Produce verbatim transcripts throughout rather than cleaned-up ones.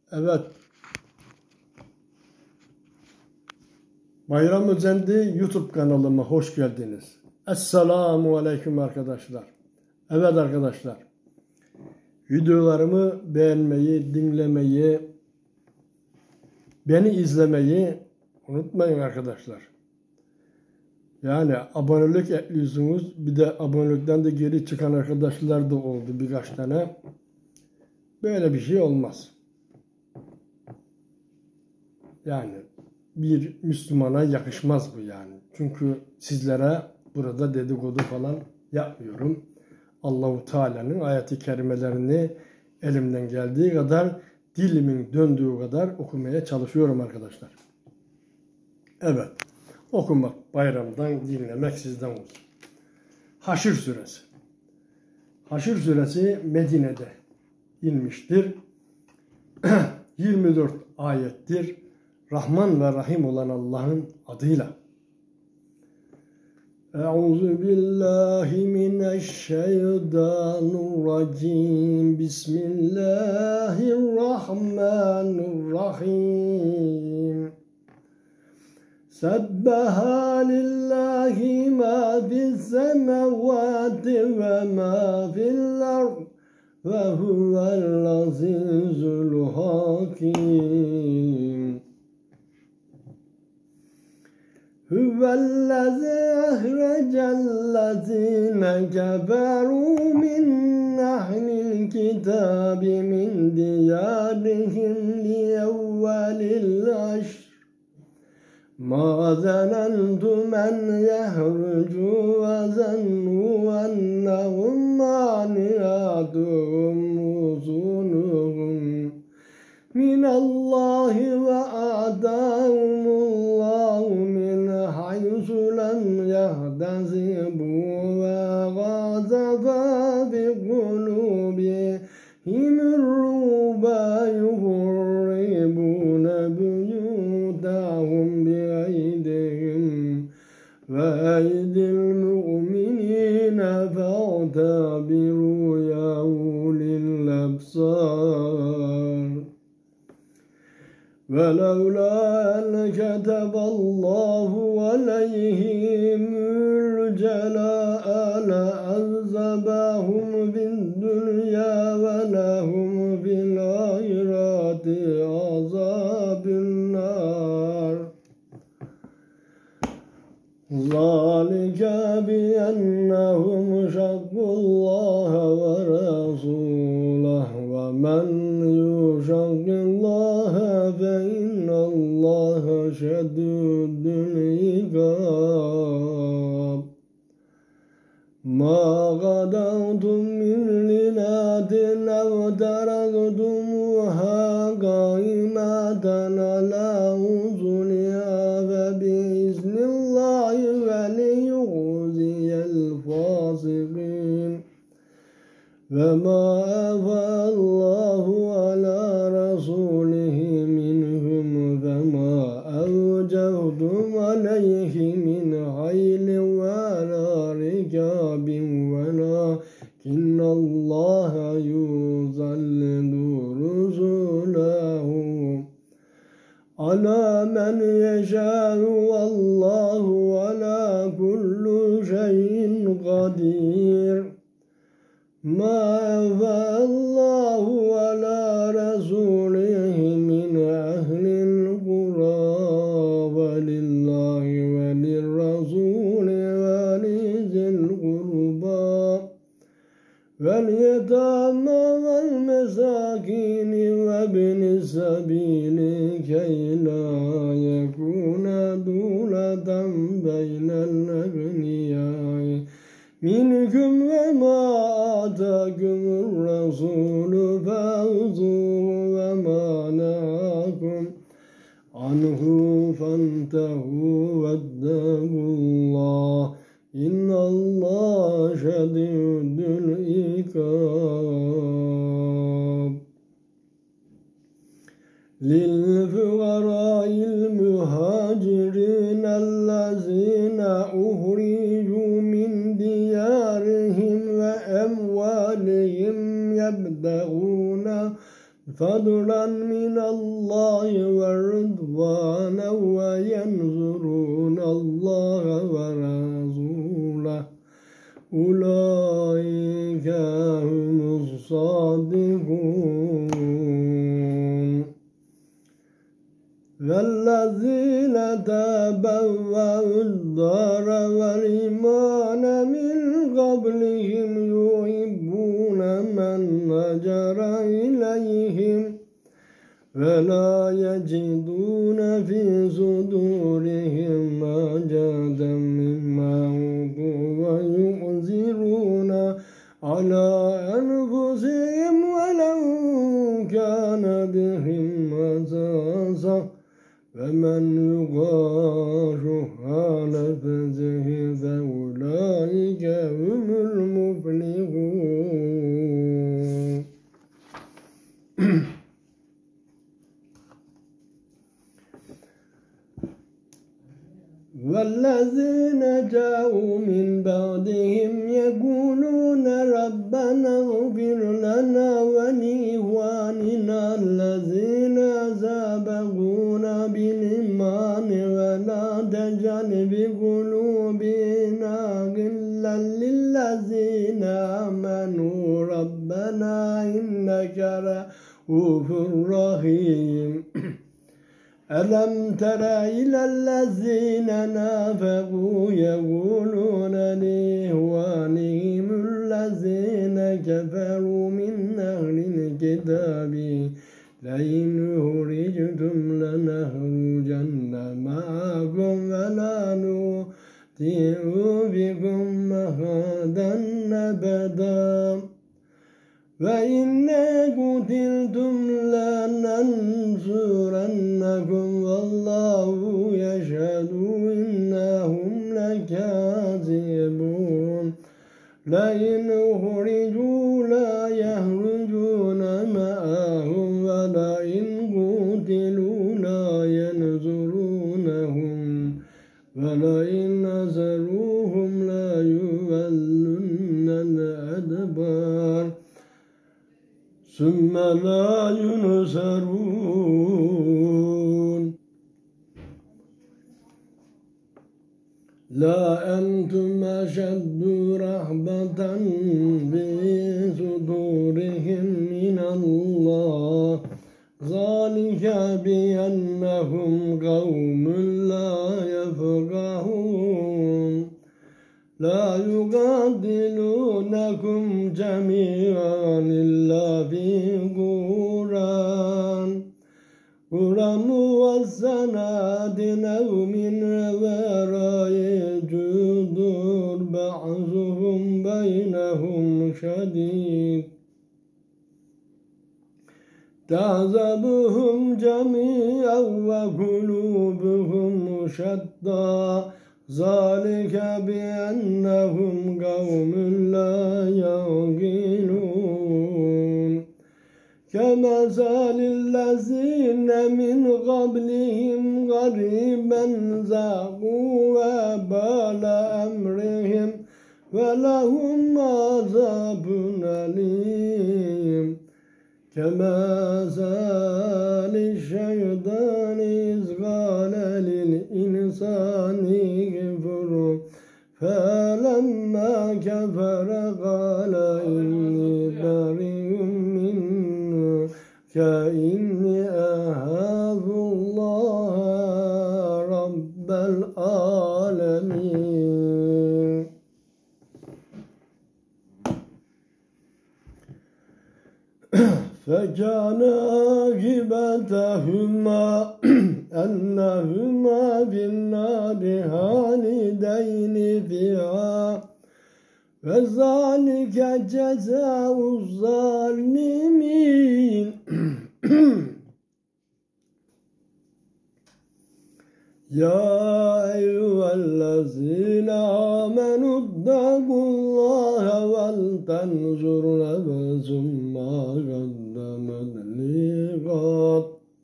Evet. Bayram Özendi YouTube kanalıma hoş geldiniz. Esselamu Aleyküm arkadaşlar. Evet arkadaşlar. Videolarımı beğenmeyi, dinlemeyi, beni izlemeyi unutmayın arkadaşlar. Yani abonelik ekliyorsunuz. Bir de abonelikten de geri çıkan arkadaşlar da oldu birkaç tane. Böyle bir şey olmaz. Yani bir Müslümana yakışmaz bu yani. Çünkü sizlere burada dedikodu falan yapmıyorum. Allahu Teala'nın ayet-i kerimelerini elimden geldiği kadar, dilimin döndüğü kadar okumaya çalışıyorum arkadaşlar. Evet. Okumak bayramdan, dinlemek sizden olsun. Haşr suresi. Haşr suresi Medine'de inmiştir. yirmi dört ayettir. Rahman ve Rahim olan Allah'ın adıyla. Euzu billahi mineşşeytanirracim. Bismillahirrahmanirrahim. Sebbaha lillahi ma fis semavati ve ma fil ard ve huvel azizul hakim. Huvellezî ehrecellezîne keferû min ehlil kitâbi min diyârihim liyevvelil aşr. مَا ظَنَنْتُمْ أَنْ يَخْرُجُوا وَظَنُّوا أَنَّهُمْ مَانِعَتُهُمْ حُصُونُهُمْ مِنَ اللَّهِ وَأَتَاهُمُ اللَّهُ مِنْ حَيْثُ لَمْ يَحْتَسِبُوا وَقَذَفَ فِي قُلُوبِهِمُ الرُّعْبَ يُخْرِبُونَ بُيُوتَهُمْ بِأَيْدِيهِمْ وَأَيْدِي الْمُؤْمِنِينَ فَاعْتَبِرُوا يَا أُولِي الْأَبْصَارِ. وَلَوْلَا أَنْ كَتَبَ اللَّهُ عَلَيْهِمُ الْجَلَاءَ لَعَذَّبَهُمْ فِي الدُّنْيَا وَلَهُمْ فِي الْآخِرَةِ عَذَابُ النَّارِ. ذَلِكَ بِأَنَّهُمْ شَاقُّوا اللَّهَ وَرَسُولَهُ وَمَنْ يُشَاقِّ اللَّهَ فَإِنَّ اللَّهَ شَدِيدُ الْعِقَابِ. مَا قَطَعْتُم مِّن لِّينَةٍ أَوْ تَرَكْتُمُوهَا قَائِمَةً عَلَىٰ أُصُولِهَا فَبِإِذْنِ اللَّهِ وَلِيُخْزِيَ الْفَاسِقِينَ. وَمَا أَفَاءَ اللَّهُ عَلَىٰ رَسُولِهِ مِنْهُمْ فَمَا أَوْجَفْتُمْ عَلَيْهِ مِنْ خَيْلٍ وَلَا رِكَابٍ وَلَٰكِنَّ اللَّهَ يُسَلِّطُ رُسُلَهُ عَلَىٰ مَنْ يَشَاءُ وَاللَّهُ عَلَىٰ كُلِّ شَيْءٍ قَدِيرٌ. مَا أَفَاءَ اللَّهُ عَلَىٰ رَسُولِهِ مِنْ أَهْلِ الْقُرَىٰ فَلِلَّهِ وَلِلرَّسُولِ وَلِذِي الْقُرْبَىٰ وَالْيَتَامَىٰ وَالْمَسَاكِينِ وَابْنِ السَّبِيلِ كَيْ لَا يَكُونَ دُولَةً بَيْنَ الْأَغْنِيَاءِ مِنْكُمْ. وَمَا آتَاكُمُ الرَّسُولُ فَخُذُوهُ وَمَا نَهَاكُمْ عَنْهُ فَانتَهُوا وَاتَّقُوا اللَّهَ إِنَّ اللَّهَ شَدِيدُ الْعِقَابِ. لِلْفُقَرَاءِ الْمُهَاجِرِينَ الَّذِينَ أُخْرِجُوا مِنْ دِيَارِهِمْ وَأَمْوَالِهِمْ يَبْتَغُونَ فضلا من الله ورضوانا وينصرون الله ورسوله أولئك هم الصادقون والذين تبوأوا الدار والإيمان من قبلهم يحبون من هاجر إليهم ولا يجدون في صدورهم حاجة مما أوتوا ويؤثرون على أنفسهم ولو كان بهم خصاصة فمن يوق شح نفسه فأولئك هم المفلحون. والذين جاءوا من بعدهم يقولون ربنا اغفر لنا ولإخواننا الذين سبقونا بالإيمان ولا تجعل في قلوبنا غلا للذين آمنوا ربنا إنك رؤوف رحيم. ألم تر إلى الذين نافقوا يقولون لإخوانهم الذين كفروا من أهل الكتاب لئن أخرجتم لنخرجن معكم ولا نطيع بكم أحدا أبدا وإن قتلتم لننصرنكم والله يشهد إنهم لكاذبون. لئن أخرجوا لا يخرجون معهم ولئن قتلوا لا ينصرونهم ولئن نصروهم لا يولون الأدبار ثم لا ينصرون. لا أنتم أشد رهبة في صدورهم من الله ذلك بأنهم قوم لا يفقهون. لا يقاتلونكم جميعا إلا في قرى قرى موسنات أو من وراء جدور بعضهم بينهم شديد تحسبهم جميعا وقلوبهم شتى ذلك بأنهم قوم لا يعقلون. كمثل الذين من قبلهم قريبا ذاقوا وبال أمرهم ولهم عذاب أليم. كمثل الشيطان إذ قال للإنسان اكفر فلما كفر قال إني بريء منك إني أخاف الله رب العالمين. فكان عاقبتهما أنهما في النار خالدين فيها وذلك جزاء الظالمين. يا أيها الذين آمنوا اتقوا الله ولتنظر نفس ما قدمت لغد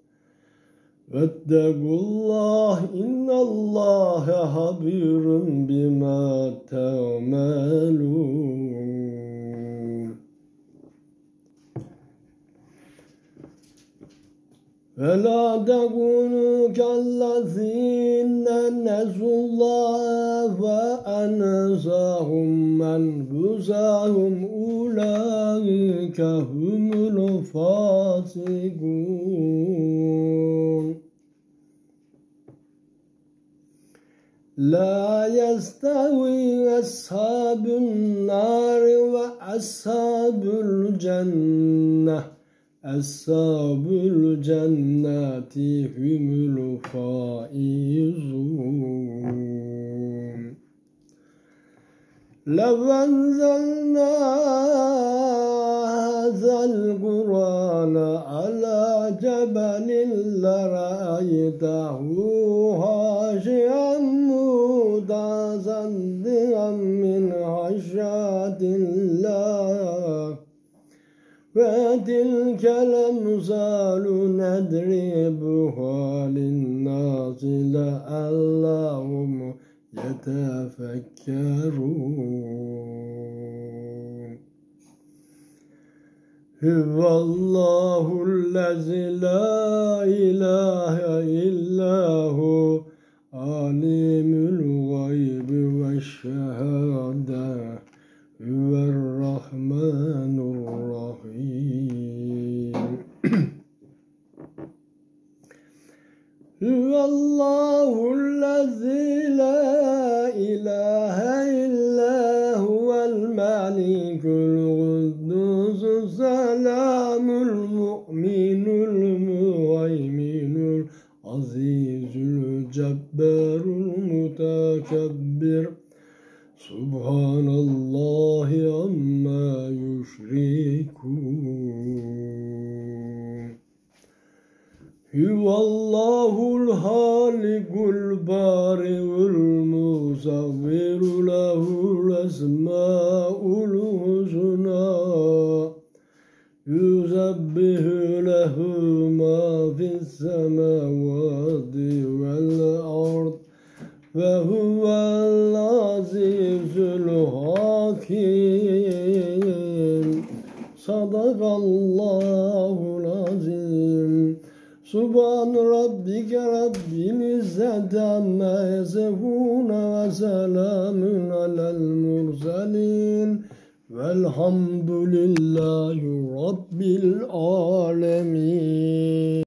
واتقوا الله إن الله خبير بما تعملون. ولا تكونوا كالذين نسوا الله فأنساهم أنفسهم أولئك هم الفاسقون لا يستوي أصحاب النار وأصحاب الجنة أصحاب الجنة هم الفائزون لو أنزلنا هذا القرآن على جبل لرأيته خاشعا متصدعا من خشية الله وتلك الأمثال نضربها للناس لعلهم يتفكرون هو الله الذي لا إله إلا هو عالم الغيب والشهادة هو الرحمن الرحيم هو الله الذي لا إله إلا هو الملك القدوس السلام المؤمن المهيمن العزيز الجبار المتكبر سبحان الله عما يشركون هو الله الخالق البارئ المصور له الأسماء الحسنى يسبح له ما في السماوات والأرض وهو العزيز الحكيم صدق الله العظيم سبحان ربك رب العزة عما يصفون وسلام على المرسلين والحمد لله رب العالمين.